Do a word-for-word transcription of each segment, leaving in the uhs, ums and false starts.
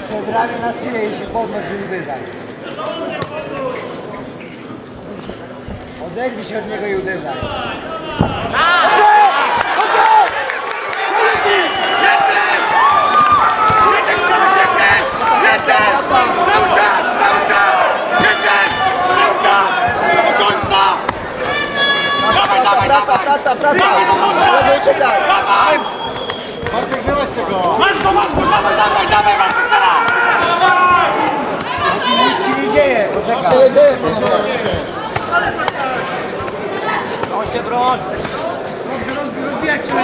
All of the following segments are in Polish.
Przedramię na szyję i się podnoś i uderzaj. Oderwij się od niego i uderzaj. Praca, praca, praca! Nie uciekaj! Bartek, wyłaź tego! Masz go, masz go! Dawaj, dawaj, dawaj, Bartek, teraz! Nic się nie dzieje, poczekaj. Co się dzieje? Co się dzieje? On się broń! Rozbijać się.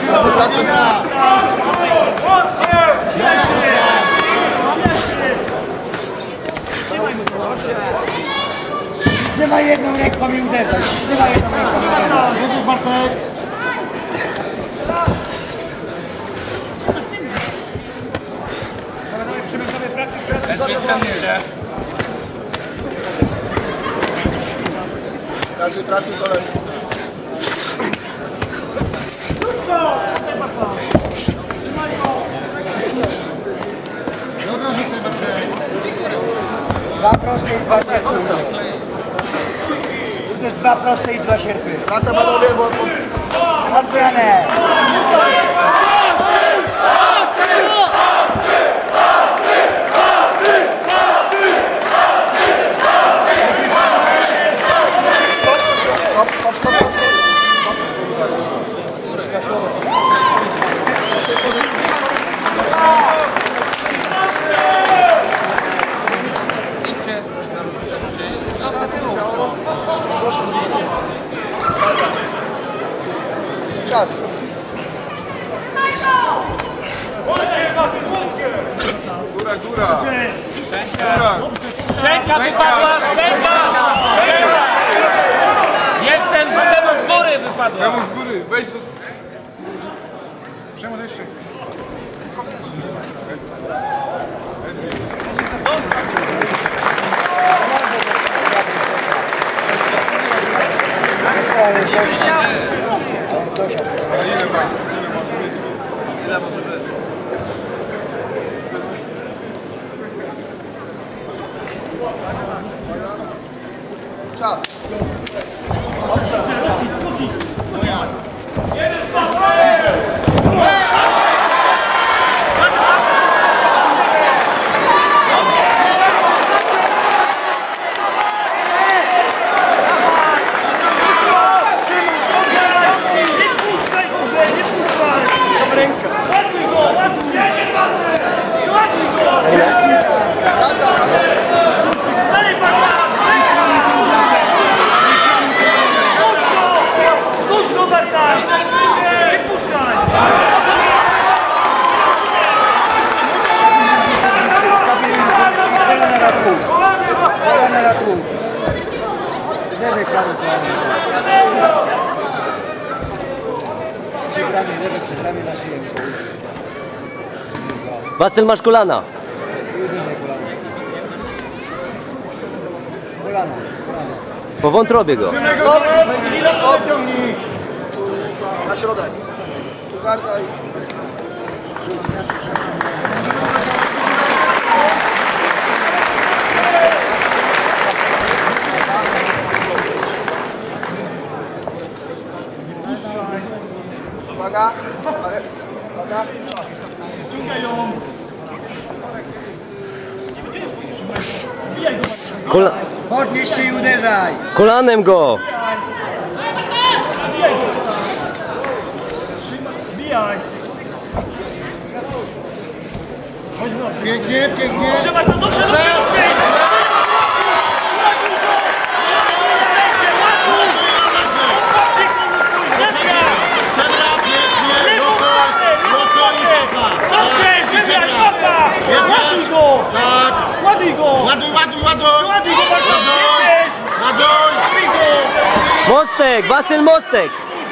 Trzymaj jedną ręką i uderzaj. Trzymaj jedną ręką i uderzaj. Jedziesz, Bartek! Każdy trafił kolej. Dobra, rzucaj, Bartek! Dwa proste i dwa sierpy. Uderz dwa proste i dwa sierpy. Praca panowie, bo... Odbranę. Stop, stop, stop, stop. Na środek. Czas. Góra, góra! Szczęka wypadła, szczęka! Jestem z góry wypadła! Temu z góry, weź do... Przemo jeszcze. Ale dosiadł. Ale ile ma? Ile może być? Czas. Kolana na tłum. Lewej, prawy, kolana. Trzy ramię, lewe, trzy ramię na szyję. Wasyl, masz kolana. I uderzaj kolana. Kolana, kolana. Po wątrobie go. Stop. Odciągnij. Na środek. Tu garda i... Uwaga. Uwaga. Kola Podnieś się i uderzaj. kolanem go. Pięknie, pięknie! Trzeba to dobrze robić! Przebra, pięknie! Loko! Loko i papa! Dobrze, ziemia, papa! Jedziesz! Tak! Ładuj go! Ładuj, ładuj, ładuj! Ładuj go, bardzo Ładuj! Ładuj! Ładuj go! Mostek, Wasyl, mostek.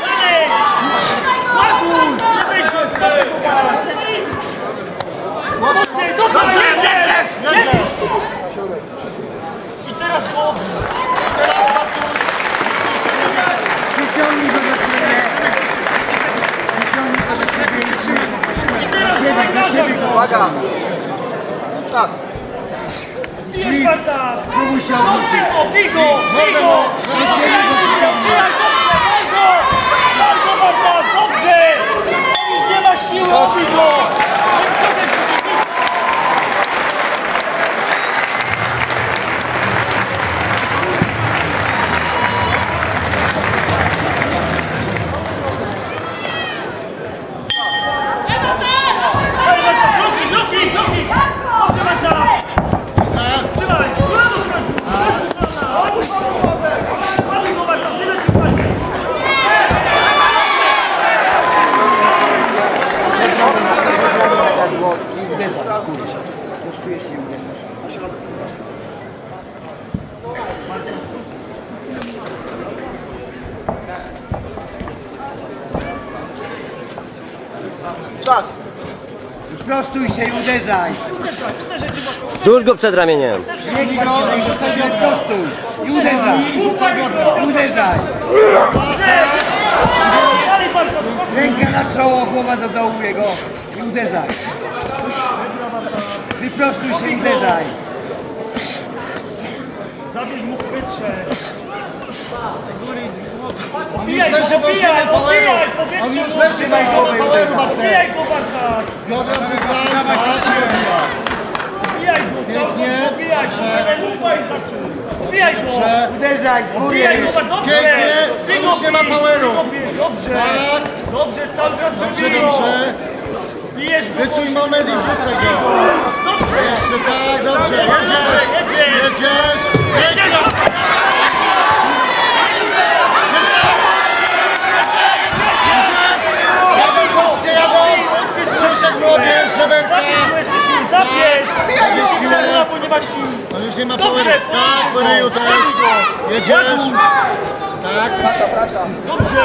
Ładuj! Nie będzie! Dobrze, jedziesz! Jedziesz! I teraz go! Wyciągnij go do siebie. Wyciągnij go do siebie i przy... I teraz go! Do siebie go. Uwaga. Czas. Bijesz Bartas! Spróbuj się No odwrócić. bigo, bigo, bigo! Odbijaj, dobrze, bardzo! Bardzo Bartas, dobrze! Już nie ma siły, odbij go! I uderzasz, kurwa. Kosztujesz i uderzasz. Na środek. Czas. Prostuj się i uderzaj. Tuż go przed ramieniem. Nie go i rzucaj się prostuj. I uderzaj. I uderzaj. Ręka na czoło, głowa do dołu jego. I uderzaj. Wyprostuj się i uderzaj. Zabierz mu powietrze. Obijaj go, obijaj, obijaj, On już powietrze. lepszy ma poweru, Bartek. Obijaj go, Bartas. Biodra wrzucaj, tak, zabija. Obijaj go, cały czas obijaj się, żeby rupaj zaczął. Obijaj go. Uderzaj z góry. Obijaj go, dobrze. Pięknie, Ty on go już nie ma bij, poweru. ty go bij. Dobrze, Tak. dobrze, cały czas Dobrze, wybij go. dobrze. Bijesz go. Wyczuj moment i wrzucaj go. Dobrze. Jeszcze tak, dobrze, jedziesz. Jedziesz. Jedziesz. Jadą goście, jadą. Krzysiek młodych, żeberka. Zabierz! Zabierz siłę. Zabierz, bo nie ma sił! On już nie ma Dobrze, poweru. Tak, po ryju też. Jedziesz. Tak. Praca, praca. Dobrze!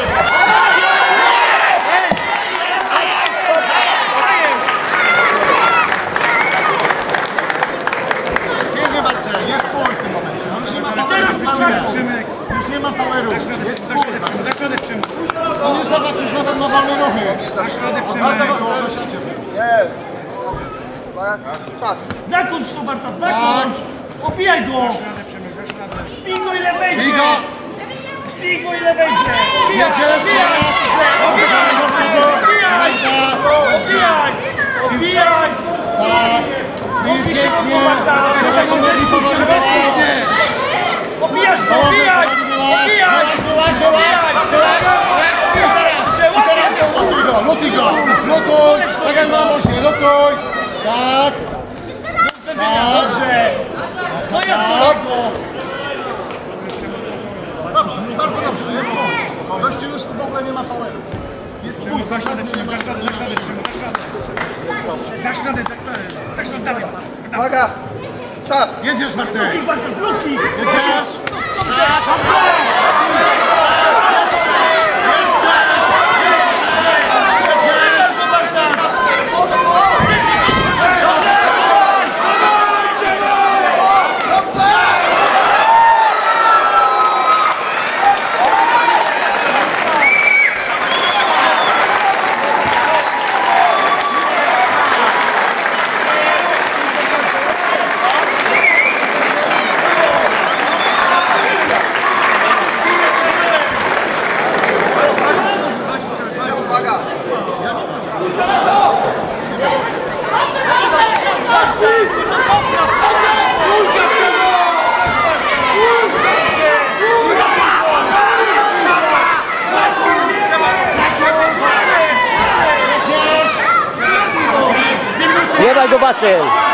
Pięknie, Bartek, jest pól w tym momencie. On już nie ma poweru. Już nie ma poweru. Jest pól. On już zobacz, już nawet ma wolne ruchy. Nie. Uwaga. Czas. Zakończ to, Barta, zakończ! Obijaj go! Bij go ile będzie! Bij go. Bij go ile będzie! Obijaj! Jedziesz, Obijaj! Obijaj! Obijaj! Obijaj! tak. I pięknie. Trzeba go nogi powodować. Obijasz go! Obijaj! Obijaj! Wyłaź, wyłaź, wyłaź. I teraz, i teraz go lutuj go, lutuj go. Lutuj, tak jak na moście, lutuj. Tak. Dobrze! To jest kolego! Dobrze, bardzo dobrze, jest pól. Gościu już w ogóle nie ma poweru. Jest pól, tak nie ma. Uwaga. Czas. Jedziesz, Bartek. Barta, z luki! Jedziesz. Uwaga. Nie daj go, Bastian.